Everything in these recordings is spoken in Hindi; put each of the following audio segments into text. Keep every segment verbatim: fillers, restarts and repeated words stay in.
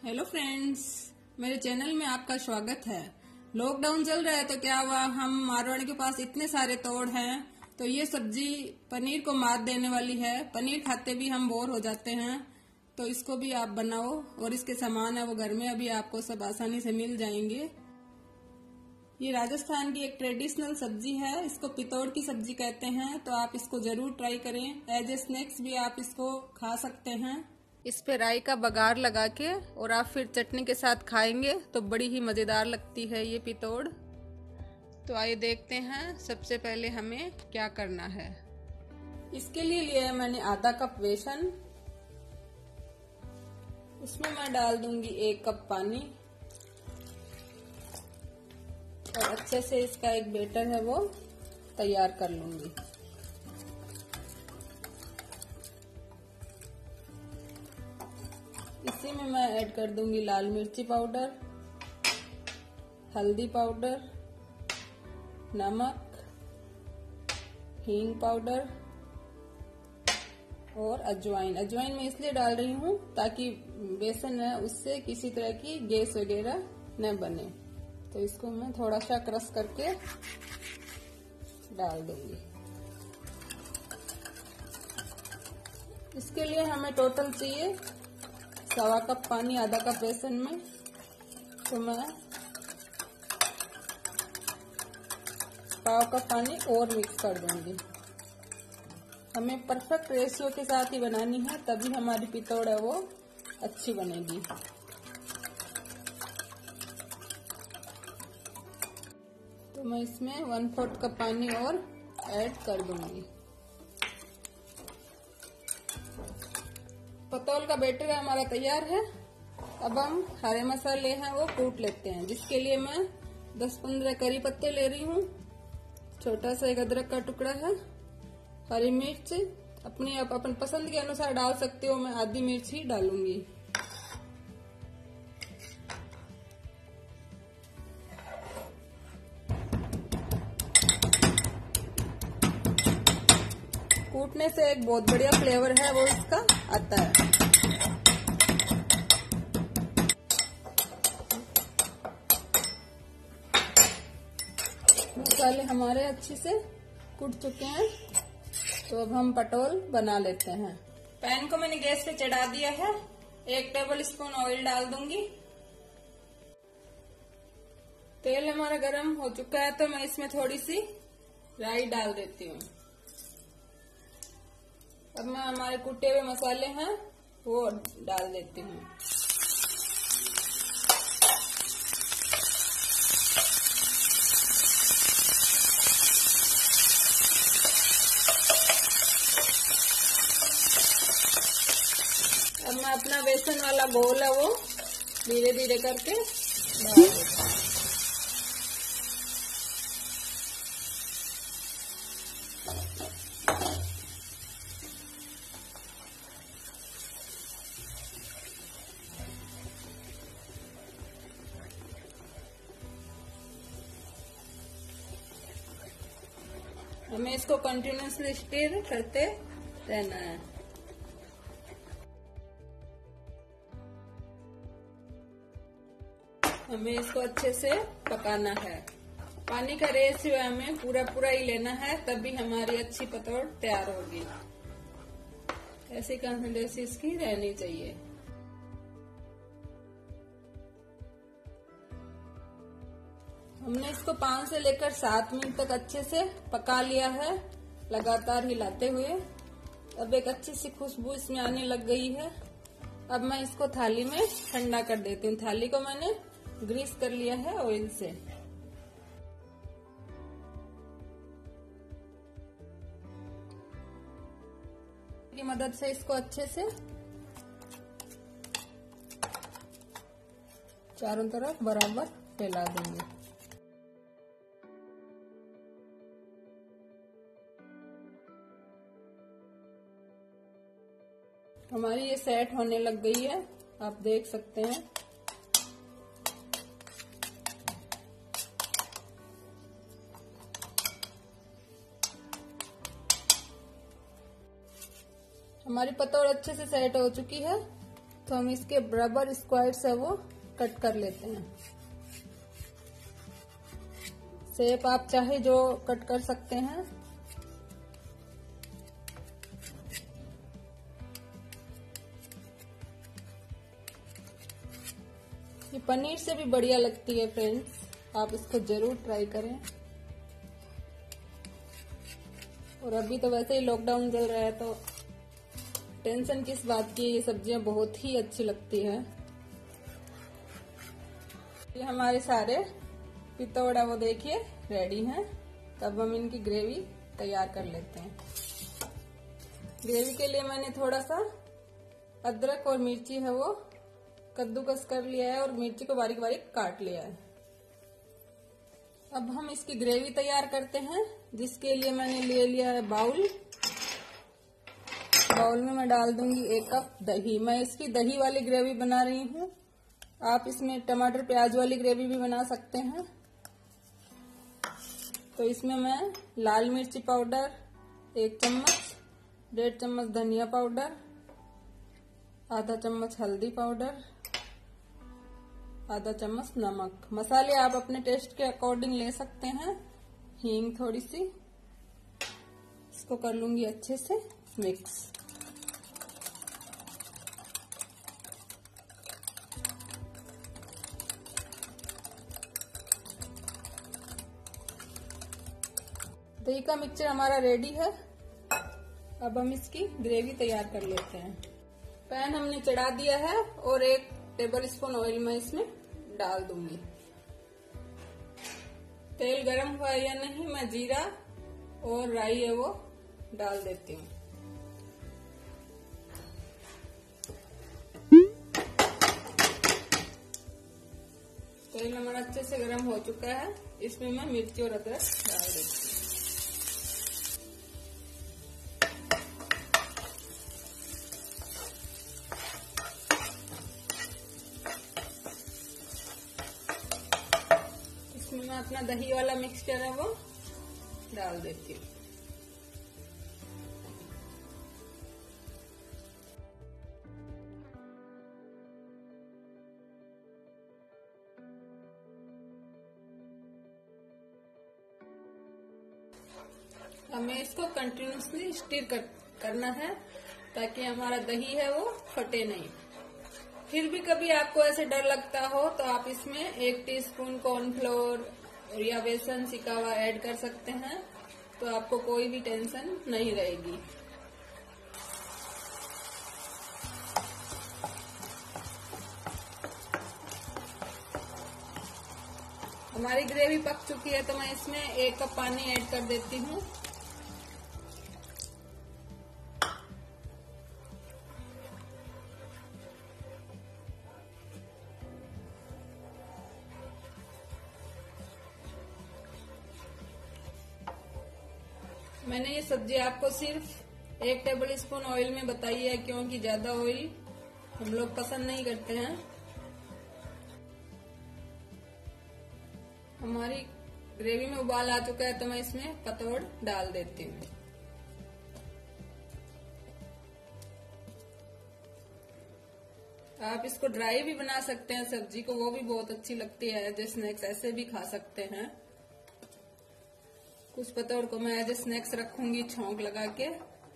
हेलो फ्रेंड्स, मेरे चैनल में आपका स्वागत है। लॉकडाउन चल रहा है तो क्या हुआ, हम मारवाड़ी के पास इतने सारे तोड़ हैं तो ये सब्जी पनीर को मात देने वाली है। पनीर खाते भी हम बोर हो जाते हैं तो इसको भी आप बनाओ और इसके सामान है वो घर में अभी आपको सब आसानी से मिल जाएंगे। ये राजस्थान की एक ट्रेडिशनल सब्जी है, इसको पितौड़ की सब्जी कहते हैं, तो आप इसको जरूर ट्राई करें। एज ए स्नैक्स भी आप इसको खा सकते हैं। इस पे राई का बघार लगा के और आप फिर चटनी के साथ खाएंगे तो बड़ी ही मजेदार लगती है ये पितौड़। तो आइए देखते हैं सबसे पहले हमें क्या करना है। इसके लिए लिया है मैंने आधा कप बेसन, उसमें मैं डाल दूंगी एक कप पानी और अच्छे से इसका एक बैटर है वो तैयार कर लूंगी। इसी में मैं ऐड कर दूंगी लाल मिर्ची पाउडर, हल्दी पाउडर, नमक, हींग पाउडर और अजवाइन। अजवाइन मैं इसलिए डाल रही हूँ ताकि बेसन है उससे किसी तरह की गैस वगैरह न बने। तो इसको मैं थोड़ा सा क्रश करके डाल दूंगी। इसके लिए हमें टोटल चाहिए सवा कप पानी आधा कप बेसन में, तो मैं पाव कप पानी और मिक्स कर दूंगी। हमें परफेक्ट रेशियो के साथ ही बनानी है, तभी हमारी पितौड़ है वो अच्छी बनेगी। तो मैं इसमें वन फोर्थ कप पानी और ऐड कर दूंगी। पितौड़ का बैटर हमारा तैयार है। अब हम हरे मसाले हैं वो कूट लेते हैं, जिसके लिए मैं दस पंद्रह करी पत्ते ले रही हूँ, छोटा सा एक अदरक का टुकड़ा है, हरी मिर्च अपनी आप अपन पसंद के अनुसार डाल सकते हो, मैं आधी मिर्च ही डालूंगी। कूटने से एक बहुत बढ़िया फ्लेवर है वो इसका आता है। मसाले हमारे अच्छे से कूट चुके हैं, तो अब हम पटोल बना लेते हैं। पैन को मैंने गैस पे चढ़ा दिया है, एक टेबल स्पून ऑयल डाल दूंगी। तेल हमारा गरम हो चुका है तो मैं इसमें थोड़ी सी राई डाल देती हूँ। अब मैं हमारे कुटे हुए मसाले हैं वो डाल देती हूँ। अब मैं अपना बेसन वाला घोल है वो धीरे धीरे करके डाल देती हूँ। हमें इसको कंटिन्यूसली स्टिर करते रहना है। हमें इसको अच्छे से पकाना है। पानी का रेशियो हमें पूरा पूरा ही लेना है, तभी हमारी अच्छी पितौड़ तैयार होगी। ऐसी कंसिस्टेंसी इसकी रहनी चाहिए। हमने इसको पाँच से लेकर सात मिनट तक अच्छे से पका लिया है, लगातार हिलाते हुए। अब एक अच्छी सी खुशबू इसमें आने लग गई है। अब मैं इसको थाली में ठंडा कर देती हूँ। थाली को मैंने ग्रीस कर लिया है ऑयल से। की मदद से इसको अच्छे से चारों तरफ बराबर फैला देंगे। हमारी ये सेट होने लग गई है, आप देख सकते हैं। हमारी पितौड़ अच्छे से सेट हो चुकी है। तो हम इसके बराबर स्क्वायर्स है वो कट कर लेते हैं। शेप आप चाहे जो कट कर सकते हैं। ये पनीर से भी बढ़िया लगती है फ्रेंड्स, आप इसको जरूर ट्राई करें। और अभी तो वैसे ही लॉकडाउन चल रहा है तो टेंशन किस बात की, ये सब्जियां बहुत ही अच्छी लगती है। ये हमारे सारे पितौड़ा वो देखिए रेडी हैं। तब हम इनकी ग्रेवी तैयार कर लेते हैं। ग्रेवी के लिए मैंने थोड़ा सा अदरक और मिर्ची है वो कद्दूकस कर लिया है और मिर्ची को बारीक बारीक काट लिया है। अब हम इसकी ग्रेवी तैयार करते हैं, जिसके लिए मैंने ले लिया है बाउल। बाउल में मैं डाल दूंगी एक कप दही। मैं इसकी दही वाली ग्रेवी बना रही हूँ। आप इसमें टमाटर प्याज वाली ग्रेवी भी बना सकते हैं। तो इसमें मैं लाल मिर्ची पाउडर एक चम्मच, डेढ़ चम्मच धनिया पाउडर, आधा चम्मच हल्दी पाउडर, आधा चम्मच नमक। मसाले आप अपने टेस्ट के अकॉर्डिंग ले सकते हैं। हींग थोड़ी सी। इसको कर लूंगी अच्छे से मिक्स। दही का मिक्सचर हमारा रेडी है। अब हम इसकी ग्रेवी तैयार कर लेते हैं। पैन हमने चढ़ा दिया है और एक टेबल स्पून ऑयल मैं इसमें डाल दूंगी। तेल गरम हुआ है या नहीं, मैं जीरा और राई है वो डाल देती हूँ। तेल हमारा अच्छे से गरम हो चुका है। इसमें मैं मिर्ची और अदरक डाल देती हूँ। मैं अपना दही वाला मिक्सचर है वो डाल देती हूँ। हमें इसको कंटिन्यूसली स्टीर कर, करना है ताकि हमारा दही है वो फटे नहीं। फिर भी कभी आपको ऐसे डर लगता हो तो आप इसमें एक टीस्पून कॉर्नफ्लोर या बेसन सिका हुआ ऐड कर सकते हैं, तो आपको कोई भी टेंशन नहीं रहेगी। हमारी ग्रेवी पक चुकी है तो मैं इसमें एक कप पानी ऐड कर देती हूँ। मैंने ये सब्जी आपको सिर्फ एक टेबल स्पून ऑयल में बताई है, क्योंकि ज्यादा ऑयल हम लोग पसंद नहीं करते हैं। हमारी ग्रेवी में उबाल आ चुका है तो मैं इसमें पतोड़ डाल देती हूँ। आप इसको ड्राई भी बना सकते हैं सब्जी को, वो भी बहुत अच्छी लगती है। एज ए स्नैक्स ऐसे भी खा सकते हैं। कुछ पतोड़ को मैं एज ए स्नैक्स रखूंगी छौंक लगा के।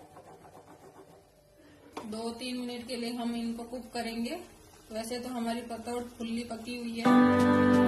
दो तीन मिनट के लिए हम इनको कुक करेंगे। वैसे तो हमारी पतोड़ फुल्ली पकी हुई है।